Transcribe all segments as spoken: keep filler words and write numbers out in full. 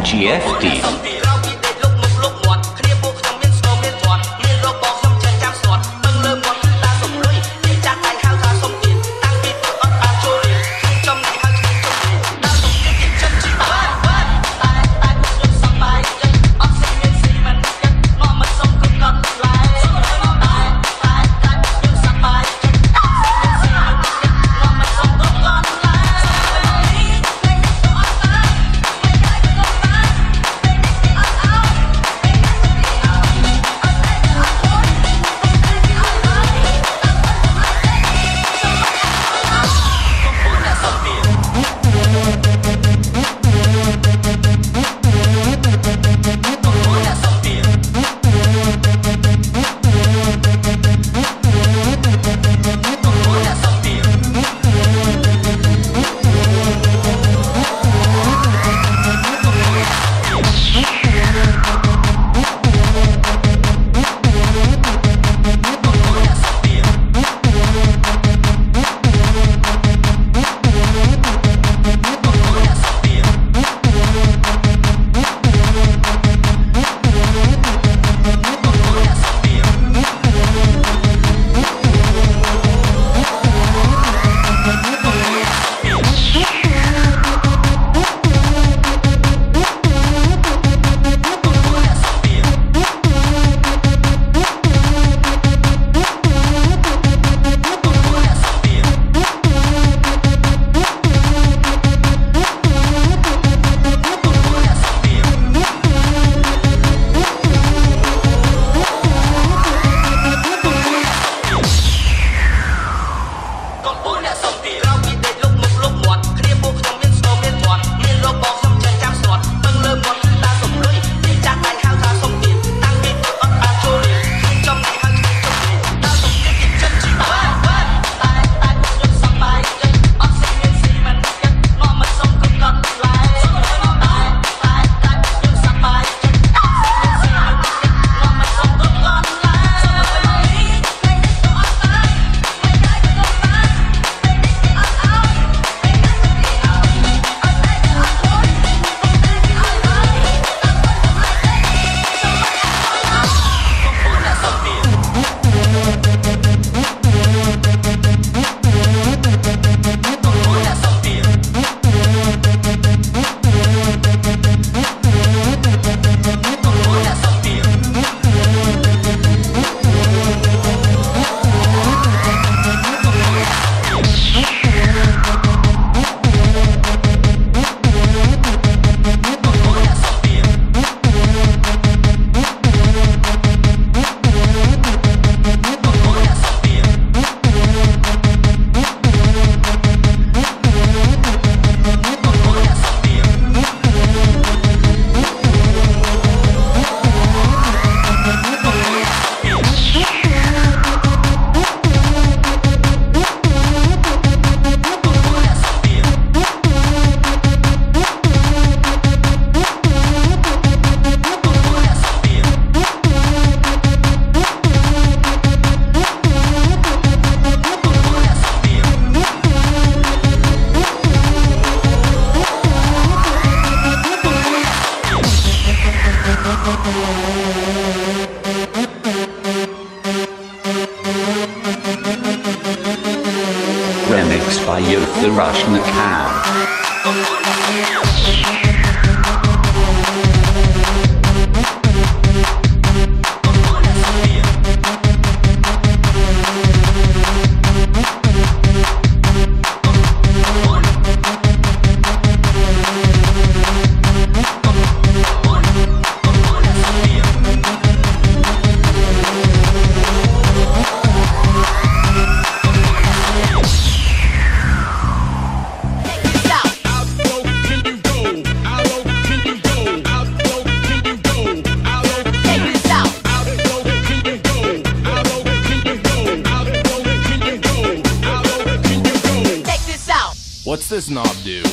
G F D Remixed by Youth the Russian Cow. What's this knob do?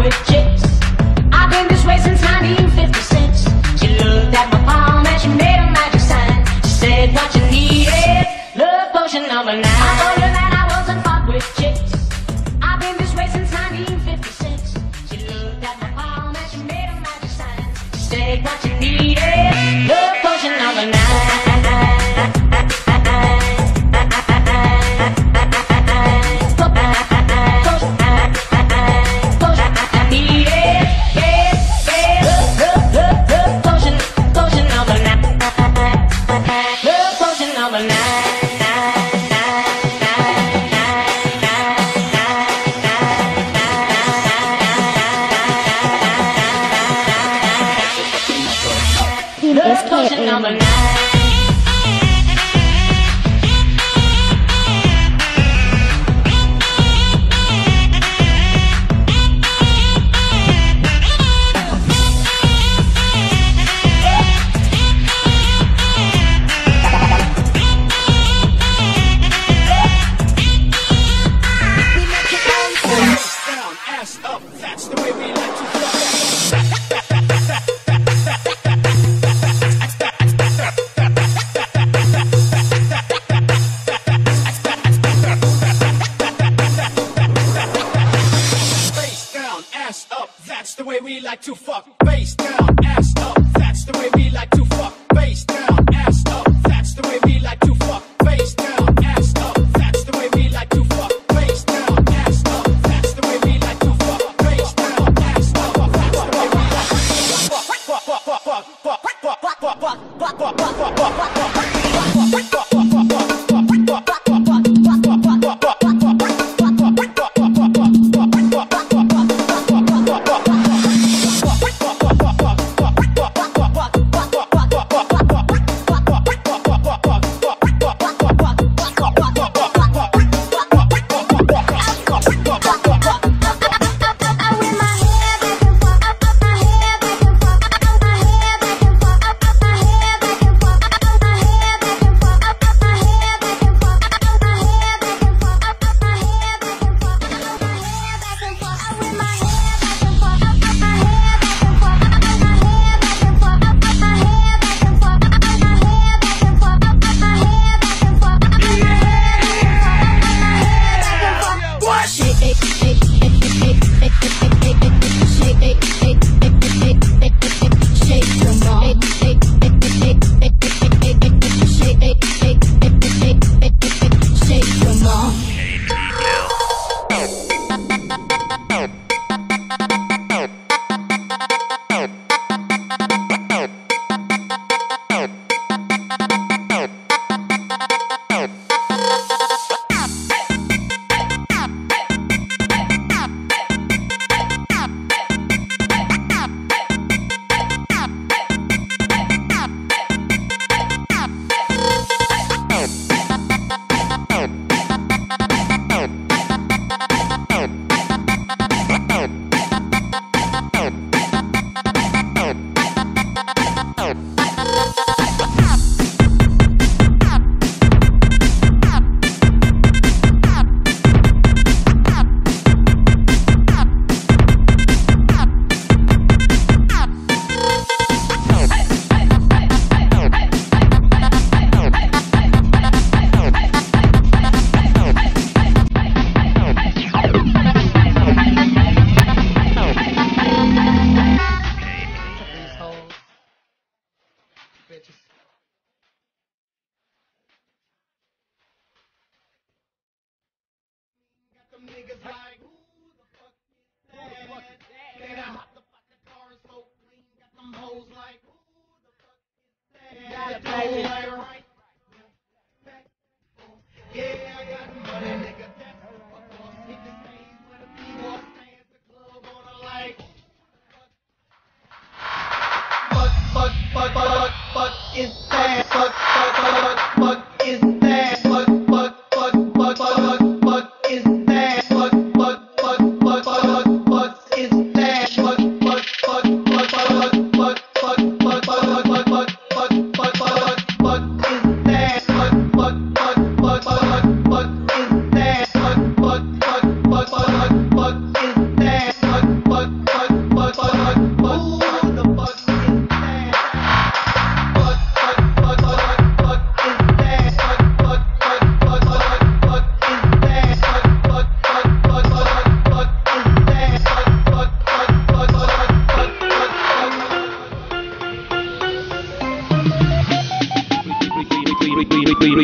with chicks. I've been this way since nineteen fifty-six. She looked at my palm and she made a magic sign. She said what you needed, love potion number nine. I told her that I wasn't hot with chicks. I've been this way since nineteen fifty-six. She looked at my palm and she made a magic sign. She said what you needed, love potion number nine. Number nine.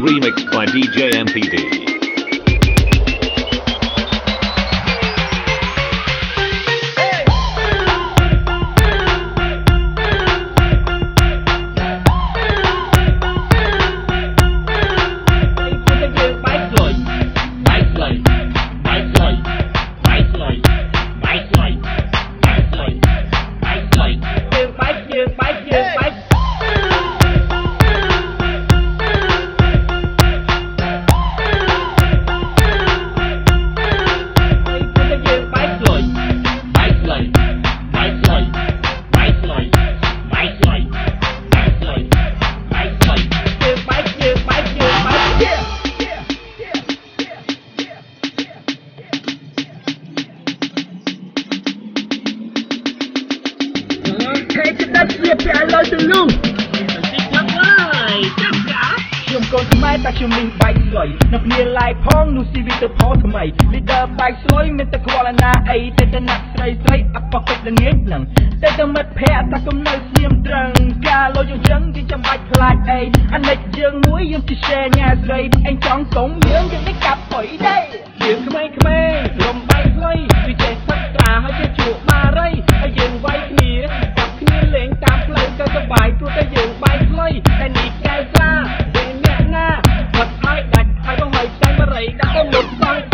remixed by D J M P D. Leader bike slow មានតែខ្វល់ណាអីតែតែណាក់ស្រីស្រីអបកិច្ចល្ងាចនឹងតែតែមិត្តភ័ក្តិតែគុំនៅស្ងៀមត្រង់ការលោយើងចឹងគេចាំបាច់ខ្លាចអីអានិចយើងមួយយើងទៅ share ញ៉ាស្រីអញចង់កុំយើងយើងនេះកាប់អុយដែរយើងក្មេងក្មេងរំបាយស្លុយពីចេះសិក្សាហើយចេះជួបបារីហើយយើងវាយគ្នាកាប់គ្នាលេងតាមផ្លូវទៅសប្បាយព្រោះតែយើងបាយស្លុយតែនេះកែស្រាយើងអ្នកណាបាត់ហើយដាច់ហើយបងហើយចាញ់បារីដាក់ទៅមុខសងតា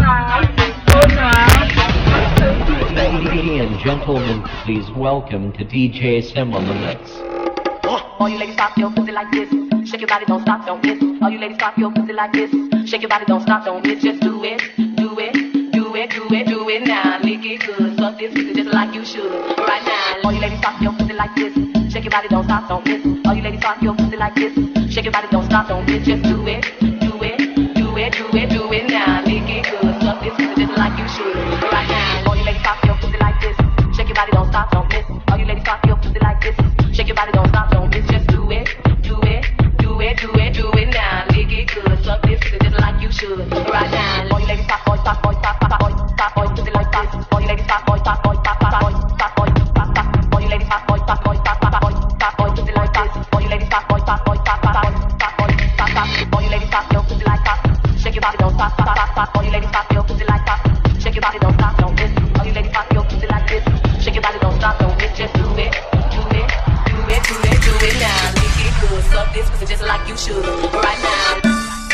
Ladies and gentlemen, please welcome to D J Sim on the mix. All you ladies stop your pussy like this. Shake your body, don't stop, don't miss. All you ladies stop your pussy like this. Shake your body, don't stop, don't miss. Just do it, do it, do it, do it, do it now. Lick it good, suck this pussy just like you should. Right now, all you ladies stop your pussy like this. Shake your body, don't stop, don't miss. All you ladies stop your pussy like this. Shake your body, don't stop, don't miss. Just do it, do it, do it, do it, do it now. Lick it good, suck this pussy just like you should. Right now, all you ladies stop your pussy like this. Shake your body, don't stop, don't miss. All you ladies stop your pussy like this. Shake your body, don't stop, don't miss. Just do it, do it, do it, do it, do it now. Lick it good, suck this pussy just like you should. Right now, all you ladies stop, boy, stop, boy, stop, stop, boy, stop, boy, pussy like this. All you ladies stop, boy, stop, boy, stop, stop, boy, stop, boy, stop, stop. All you ladies stop, boy, stop, boy, stop, stop, boy, stop, boy, pussy like this. All you ladies stop, boy, stop, boy, stop, stop, boy, stop, boy, stop, stop. All you ladies stop your pussy like that. Shake your body, don't stop, stop, stop, stop. All you ladies stop your pussy like that. Shake your body, don't stop, don't miss. All you ladies stop your pussy like this. Shake your body, don't stop, don't miss. Just do it, do it, do it, do it, do it now. Lick it good, suck this pussy just like you should. Right now.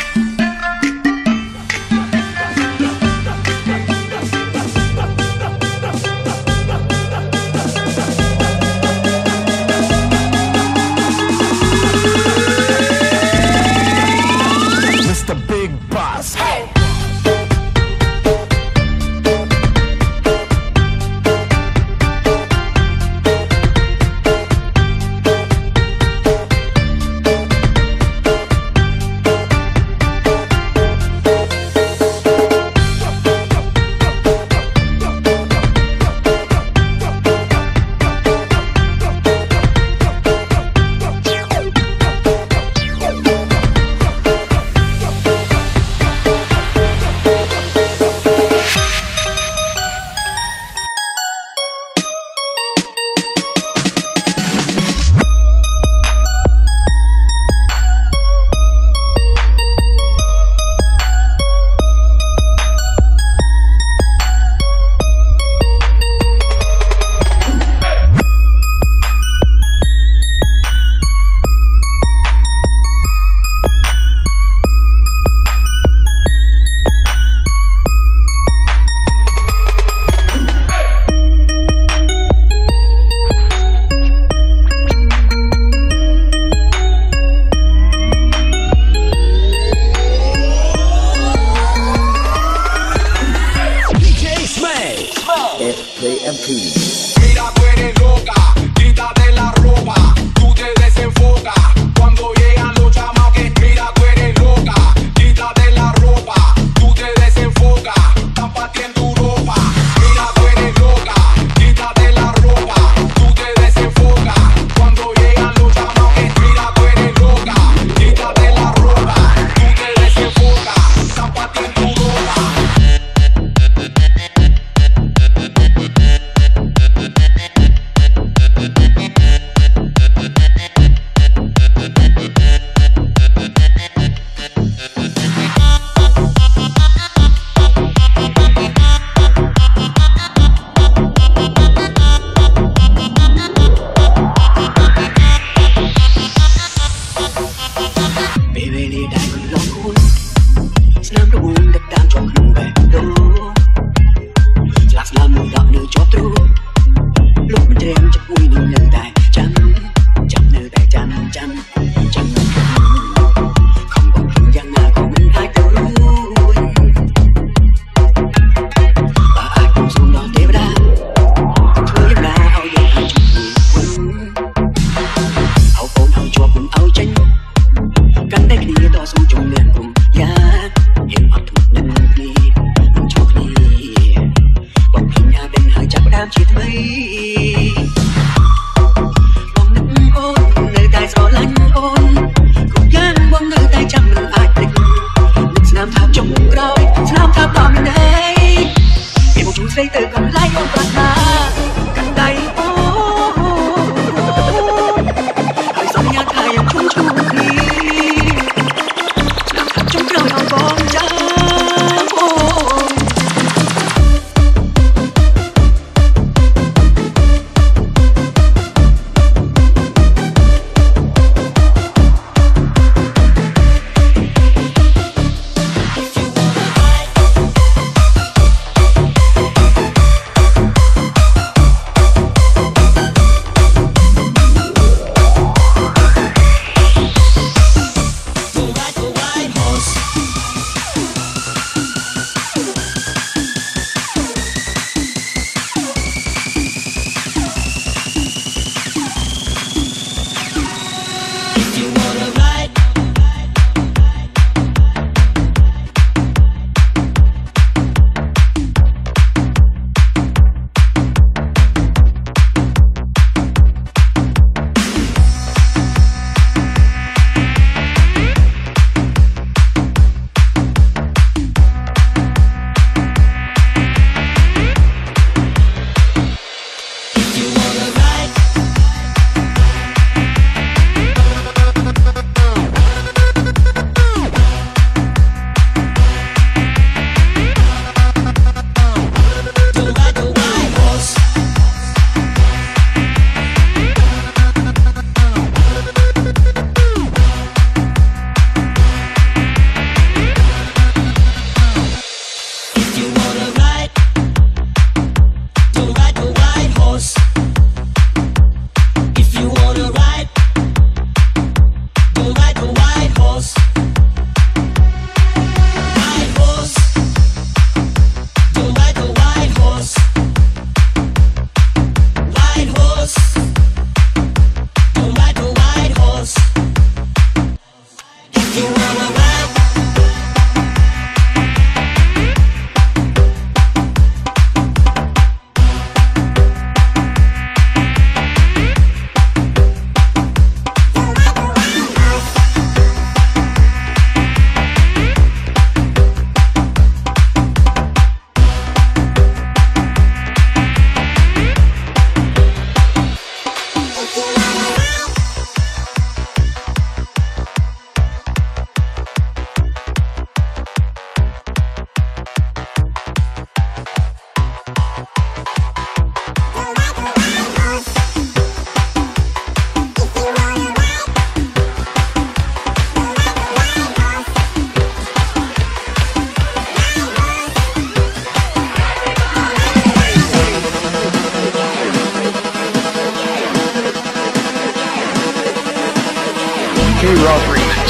Mister Big Boss. Hey. Mira, tú eres loca, quítate la ropa, tú te desenfocas. Cuando llegan los chamaques, mira, tú eres loca, quítate la ropa, tú te desenfocas. Están partiendo ropa. Mira, tú eres loca, quítate la ropa, tú te desenfocas. Cuando llegan los chamaques, mira, tú eres loca, quítate la ropa, tú te desenfocas. Están partiendo ropa. ជាប់ទ្រូងលោកមិនត្រៀមចិត្តមួយនឹងនៅតែចាំចាំនៅតែចាំចាំចាំខំបងយ៉ាងណាក៏មិនអាចទៅរួចបើអាចគំសូមដល់ទេវតាធ្វើយ៉ាងណាឲ្យយើងអាចជួបអោកូនឲ្យជាប់មិនឲ្យចេញកាន់តែគ្នាតស៊ូជុំលៀនគុំយ៉ាយើងអត់ធូរនឹងគ្នាមិនជួបគ្នាបងភ្លេចអាដេញហើយចាប់ផ្ដើមជាថ្មីបងនឹកអូននៅតែស្រឡាញ់អូនគ្រប់យ៉ាងបងនៅតែចាំមិនអាចភ្លេចនឹកស្នាមថាចុងក្រោយស្នាមថាបងមិនទេពេលមកជួបស្រីទៅកន្លែងអូនប្រាថ្នាកាន់ដៃអូហើយសន្យាថាយើងជួបជួបគ្នាស្នាមថាចុងក្រោយអូនបងចាំអូ K-Rock Remix.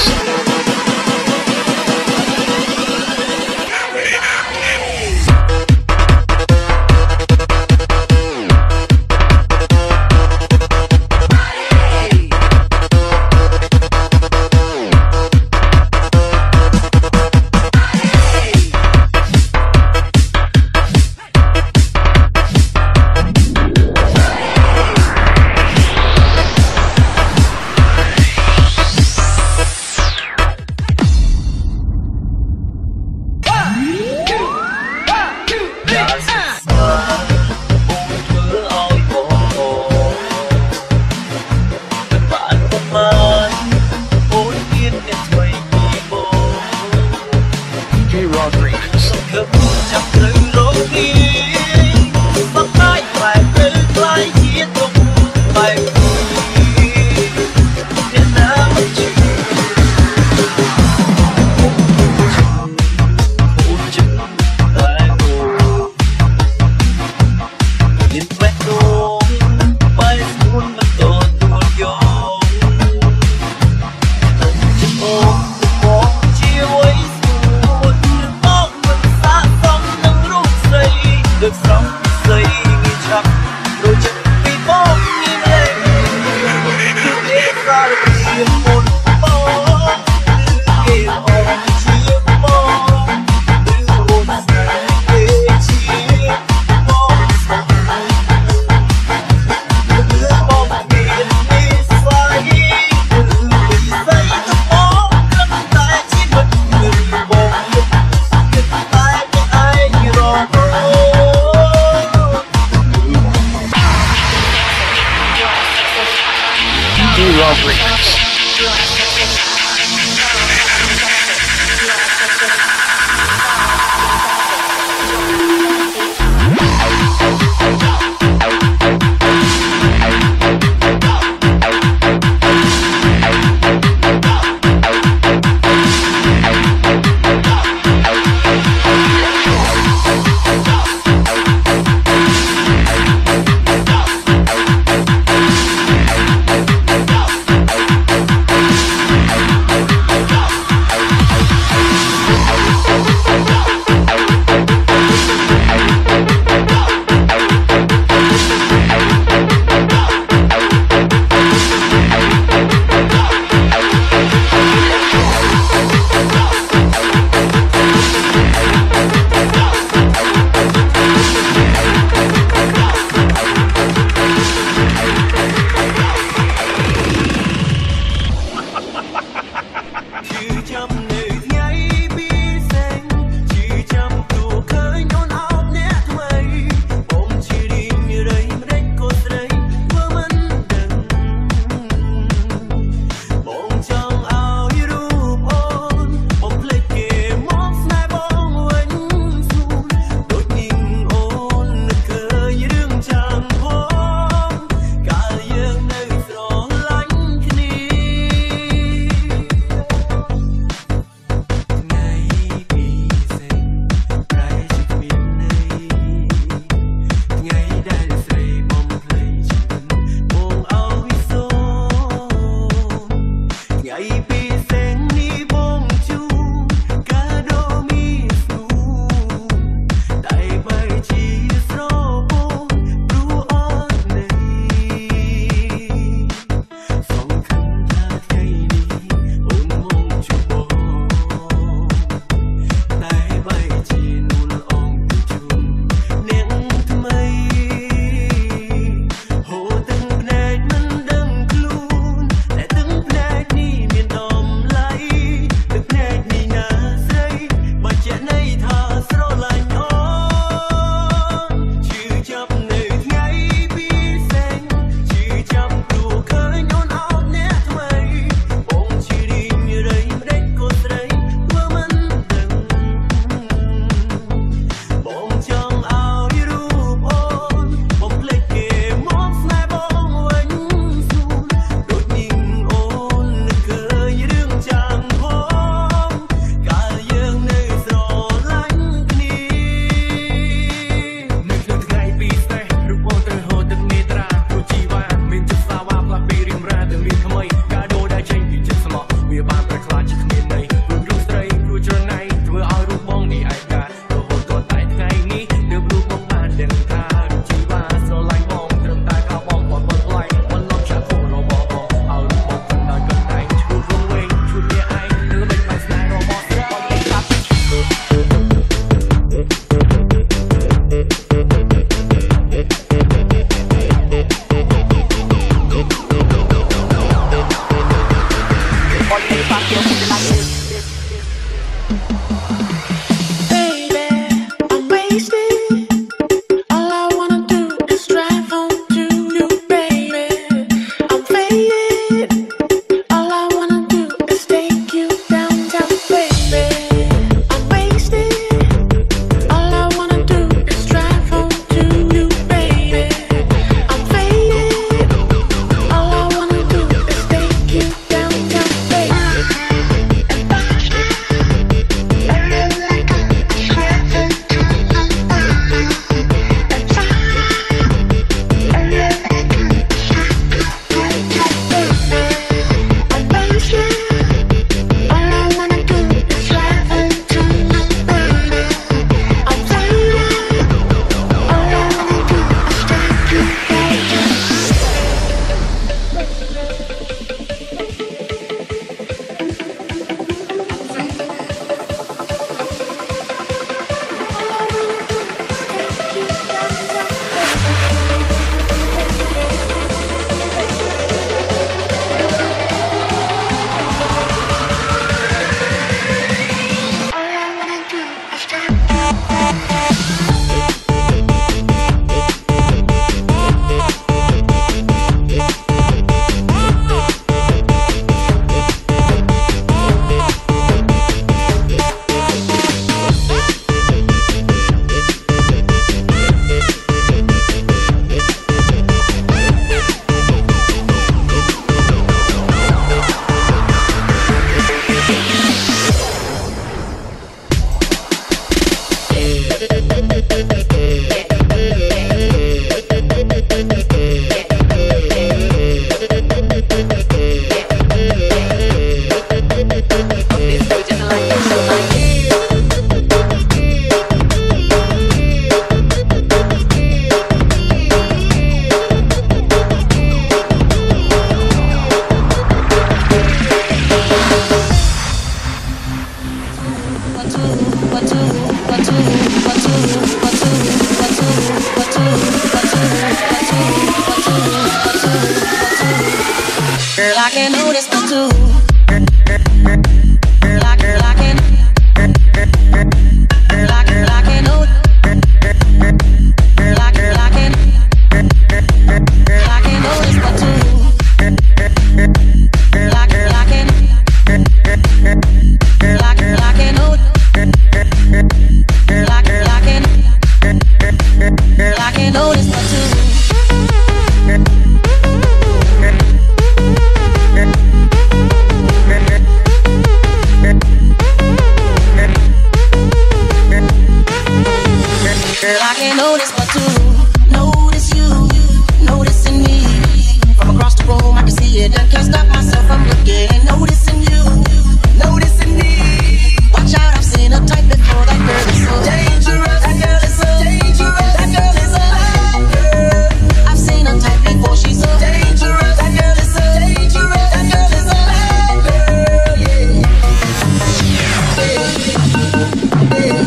Rock Remix. Girl, I can notice my too. Girl, I, girl, I can. Girl, I, girl, I can notice. Girl, I, girl, I can. Girl, I can notice my too. Girl, I, girl, I can. Girl, I, girl, I can notice. Girl, I, girl, I can. Girl, I can notice my too. Girl, I can notice my too. Notice you, noticing me. From across the room, I can see it and can't stop myself from looking. Noticing you, noticing me. Watch out, I've seen a type before. That girl is so dangerous. That girl is so dangerous. That girl is a bad girl. I've seen a type before. She's so dangerous. That girl is so dangerous. That girl is a bad girl. Yeah. Yeah. Yeah.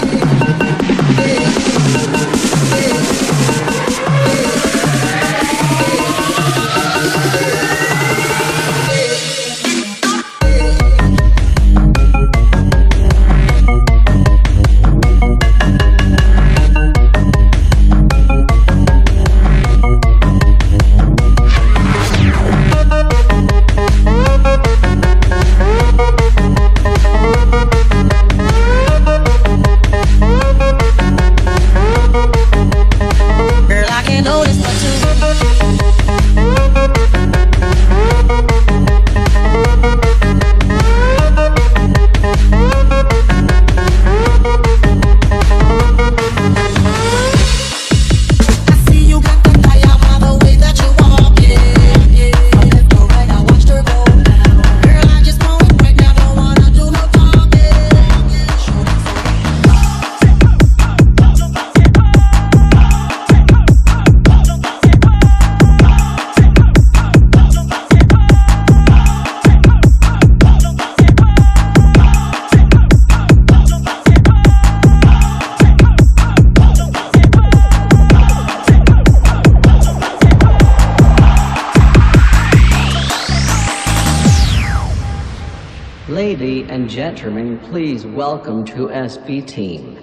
Ladies and gentlemen, please welcome to S B Team.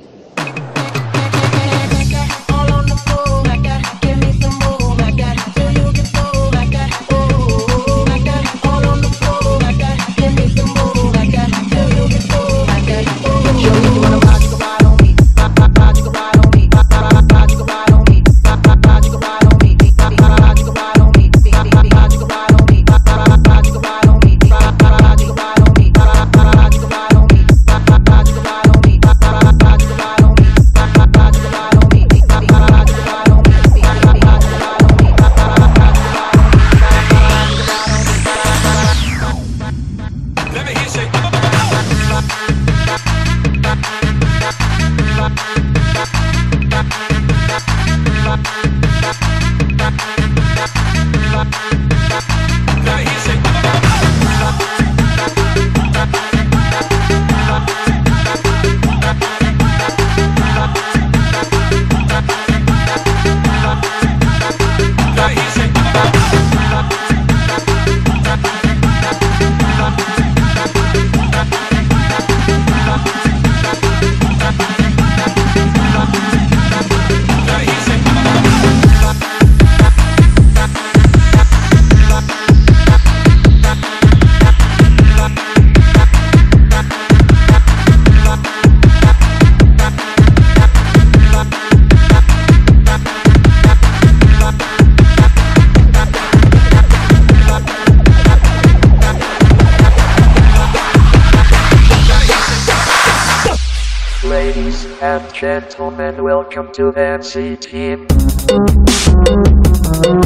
Ladies and gentlemen, welcome to the N C Team.